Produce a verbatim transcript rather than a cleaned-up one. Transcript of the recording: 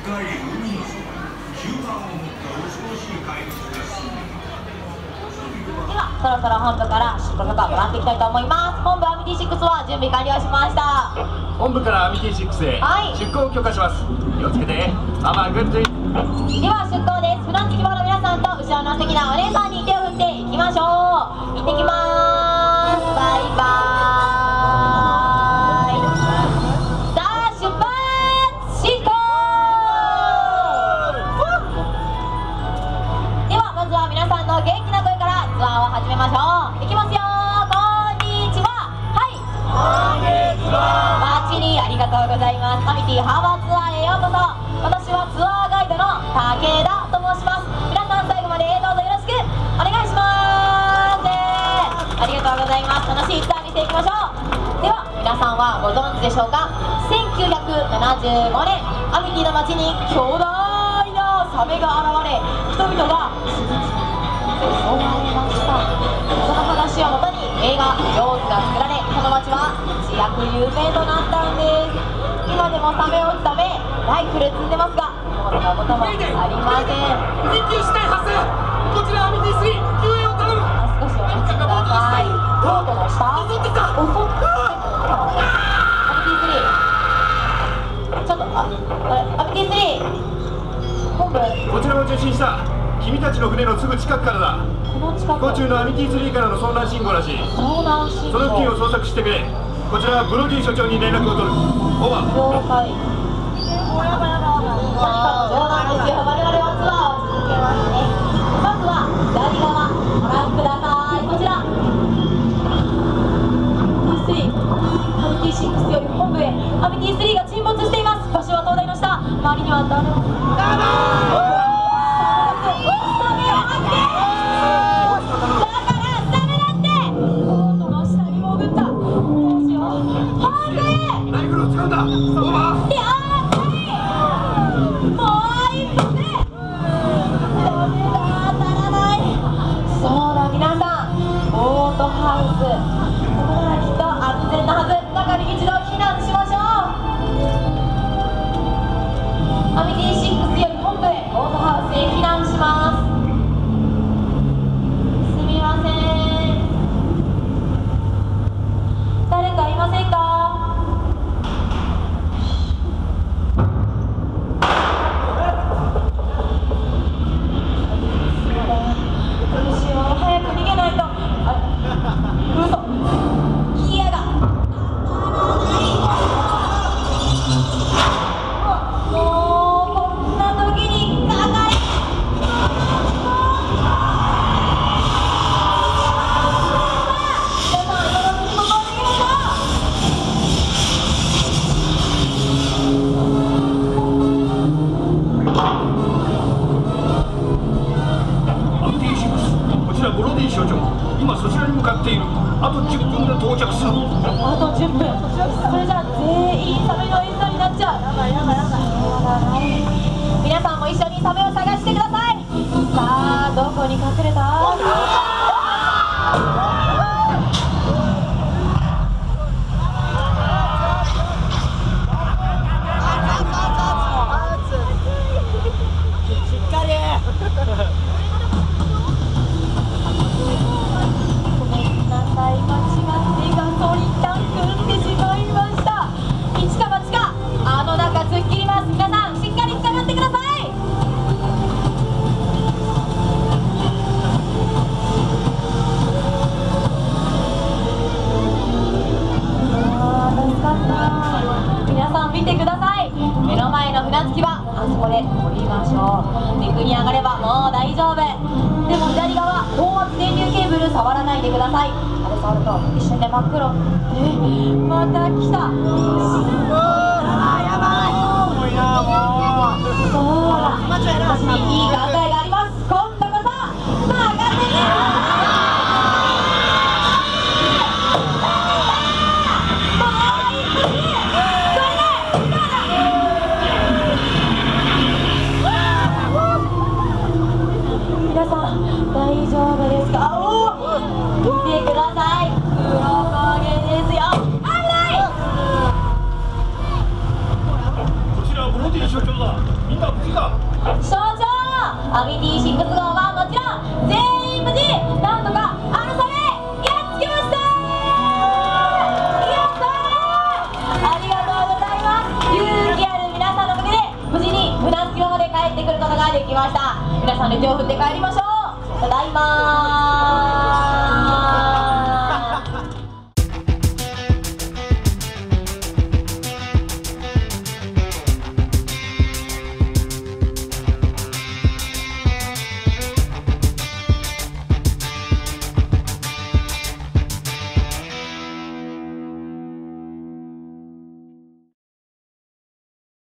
い海の底吸盤を持った恐ろしい怪物が住んでいる。 ではそろそろ本部から出国がもらっていきたいと思います。本部アミティシックスは準備完了しました。 本部からアミティシックスへ出航を許可します。気をつけて。ハマーグッズ。 では出航です。フランス希望の皆さんと後ろの素敵なお姉さんに手を振っていきましょう。行ってきます。バイバーイ。さあ出発進行。ではまずは皆さんの元気な声からツアーを始めましょう。いきますよ。こんにちは。はい、こんにちは。バッチリありがとうございます。アミティハーバーツアーへようこそ。私はツアーガイドの武田と申します。皆さん最後までどうぞよろしくお願いします。ありがとうございます。楽しいツアーにしていきましょう。では皆さんはご存知でしょうか。せんきゅうひゃくななじゅうごねんアミティの街に巨大なサメが現れ、人々が次々襲われました。その話をもとに映画「ジョーズ」が作られ、この街は一躍有名となったんです。今でもサメを撃つためライフル積んでますが、もうそんなこともありません。 緊急事態発生。こちらアミティスリー、救援を頼む。 少しお待ちください。ボートの下襲ってきた。 襲ってきた。アミティスリー、ちょっとああれアミティスリー本部、 こちらを受信した。君たちの船のすぐ近くからだ。 この近く。 飛行中のアミティスリーからの遭難信号らしい。 遭難信号。 その付近を捜索してくれ。こちらはブロディ所長に連絡を取る。オーバー。 了解。何かの冗談ですよ。我々はツアーを続けますね。まずは左側ご覧ください。こちらアミティスリー、アミティシックスより本部へ。アミティスリーが沈没しています。場所は灯台の下。周りには誰も。サメを待って。だからサメだって。ボートの下に潜った。どうしよう。本部へ。 ライフルを使うんだ。オーバー。 了解。もう一発。ダメだ、当たらない。そうだ、皆さんボートハウス、ここならきっと安全なはず。中に一度避難しましょう。アミティシックスより本部へ。ボートハウスへ避難します。すみません、誰かいませんか。どうしよう、早く逃げないと。あれ、嘘、ギアがもうこんな時にかかれ。皆さん今のうちにここを逃げましょアミティシックス、こちらブロディ所長。今そちらに向かっている。あとじゅっぷんで到着する。 あとじゅっぷん。それじゃあ全員サメの餌になっちゃう。やばいやばいやばい。皆さんも一緒にサメを探してください。さあどこに隠れた。皆さん見てください。目の前の船着き場、あそこで降りましょう。陸に上がればもう大丈夫。でも左側、高圧電流ケーブル触らないでください。あれ触ると一瞬で真っ黒。え、また来た。やばい。そうだ、私にいい考えがあります。今度こそ任せて。皆さん大丈夫ですか。おお、見てください。黒焦げですよ。危ない。 こちらブロディ所長だ。 みんな無事か？ 少々アミティシックス号はもちろん全員無事。なんとかあのサメやっつけました。やったー、ありがとうございます。勇気ある皆さんのおかげで無事に船着き場まで帰ってくることができました。皆さんで手を振って帰りましょう。ただいまー。